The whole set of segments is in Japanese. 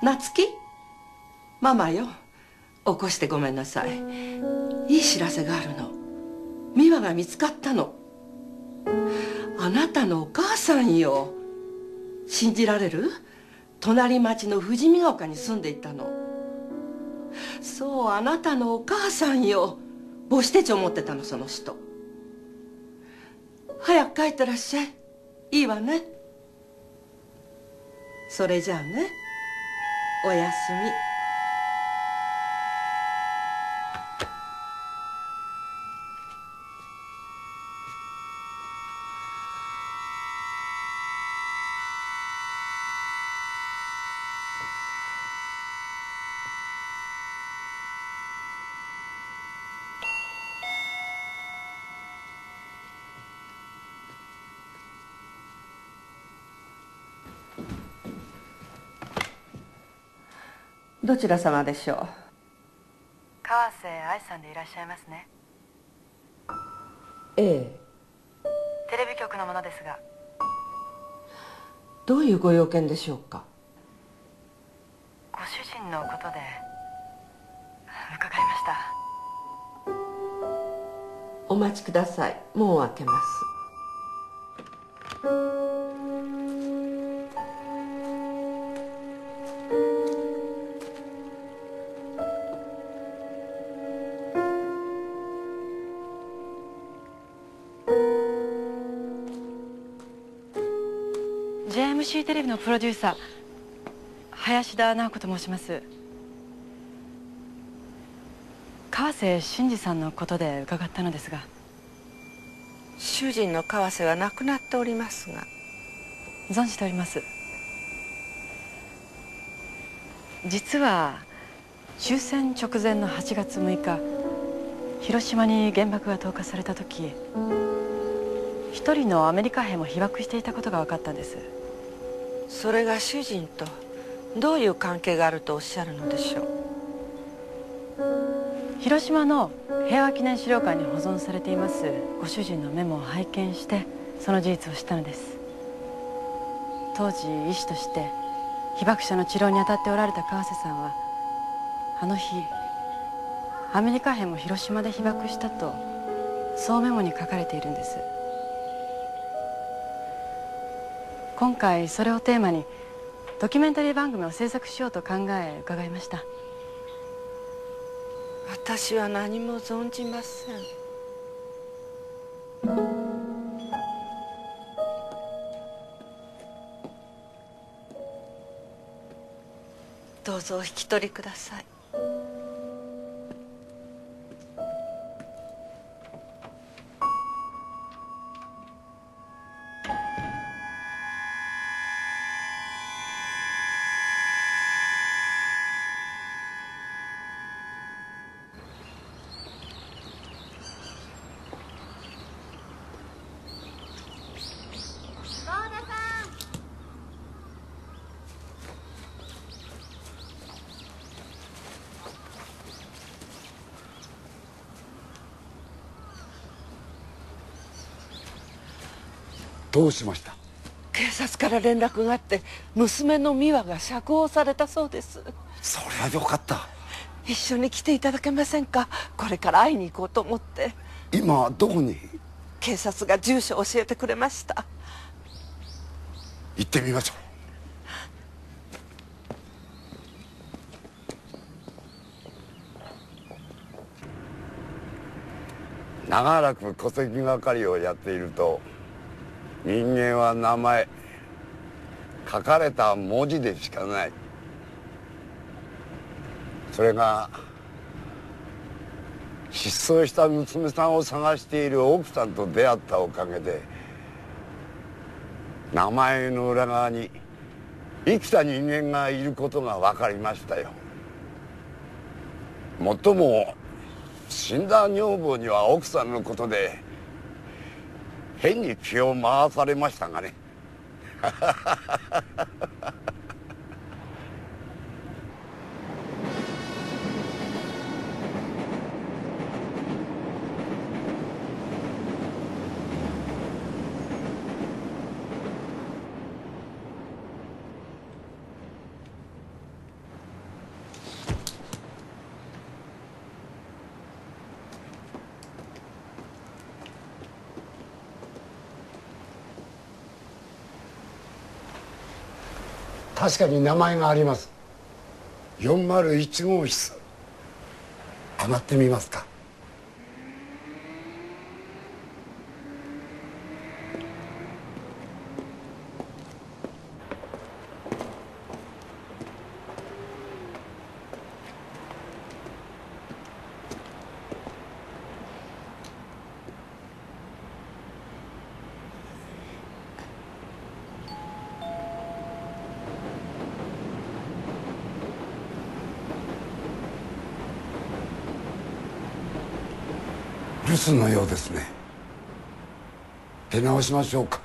夏希、ママよ。起こしてごめんなさい。いい知らせがあるの。美和が見つかったの。あなたのお母さんよ。信じられる？隣町の富士見ヶ丘に住んでいたの。そう、あなたのお母さんよ。母子手帳持ってたの、その人。早く帰ってらっしゃい。いいわね。それじゃあね。おやすみ。どちら様でしょう？ 川瀬愛さんでいらっしゃいますね。 ええ。 テレビ局の者ですが。 どういうご用件でしょうか？ ご主人のことで伺いました。 お待ちください。門を開けます。 JMC テレビのプロデューサー林田直子と申します。川瀬俊二さんのことで伺ったのですが。 主人の川瀬は亡くなっておりますが。 存じております。実は終戦直前の8月6日広島に原爆が投下された時一人のアメリカ兵も被爆していたことが分かったんです。 それが主人とどういう関係があるとおっしゃるのでしょう？ 広島の平和記念資料館に保存されていますご主人のメモを拝見してその事実を知ったのです。当時医師として被爆者の治療に当たっておられた川瀬さんはあの日アメリカ兵も広島で被爆したとそうメモに書かれているんです。今回それをテーマにドキュメンタリー番組を制作しようと考え伺いました。 私は何も存じません。どうぞお引き取りください。 どうしました？ 警察から連絡があって娘の美和が釈放されたそうです。 そりゃよかった。 一緒に来ていただけませんか？これから会いに行こうと思って。 今どこに？ 警察が住所を教えてくれました。 行ってみましょう。長らく戸籍係をやっていると人間は名前書かれた文字でしかない。それが失踪した娘さんを探している奥さんと出会ったおかげで名前の裏側に生きた人間がいることが分かりましたよ。もっとも死んだ女房には奥さんのことで変に気を回されましたがね。 確かに名前があります。 401号室上がってみますか。留守のようですね。出直しましょうか。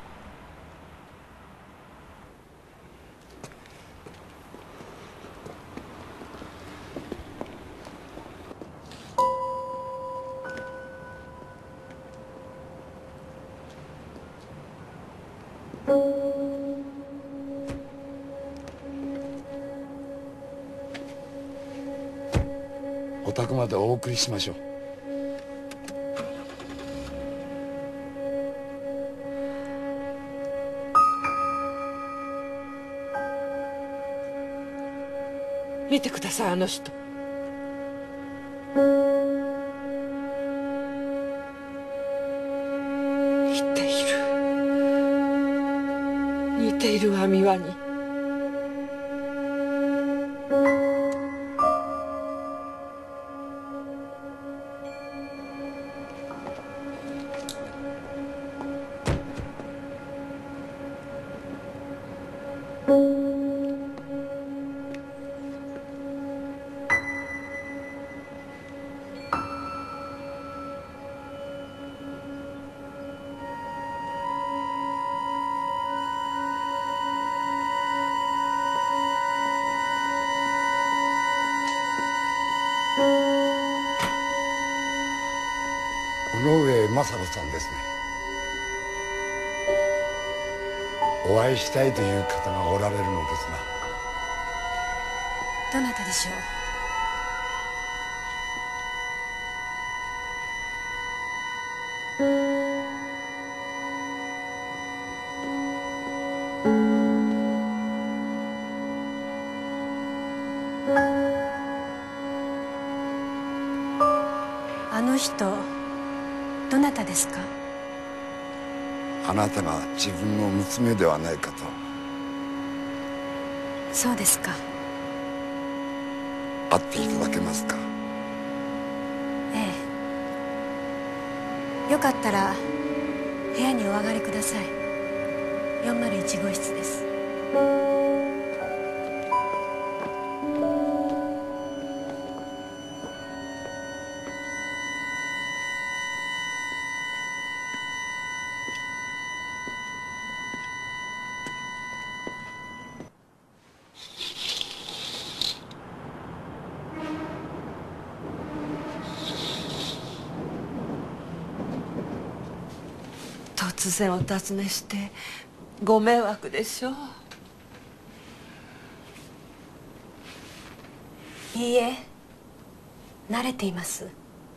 お宅までお送りしましょう。 見てください、あの人。似ているわ、美和に。 尾上雅子さんですね。お会いしたいという方がおられるのですどなたでしょう？あの人どなたですか？ が、あなたが自分の娘ではないかと。 そうですか。 会っていただけますか？ ええ。よかったら部屋にお上がりください。401号室です。 突然お尋ねしてご迷惑でしょう。 いいえ、慣れています。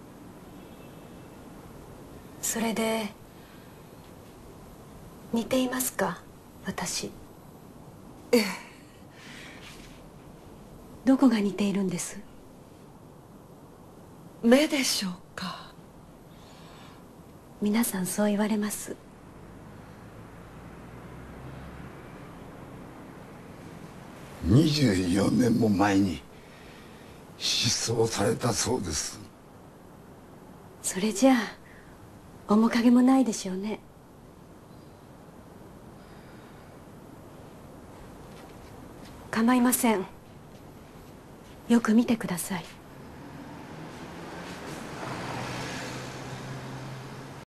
それで似ていますか、私？ ええ。 どこが似ているんです？ 目でしょうか。 皆さんそう言われます。 24年も前に失踪されたそうです。 それじゃあ面影もないでしょうね。構いません。よく見てください。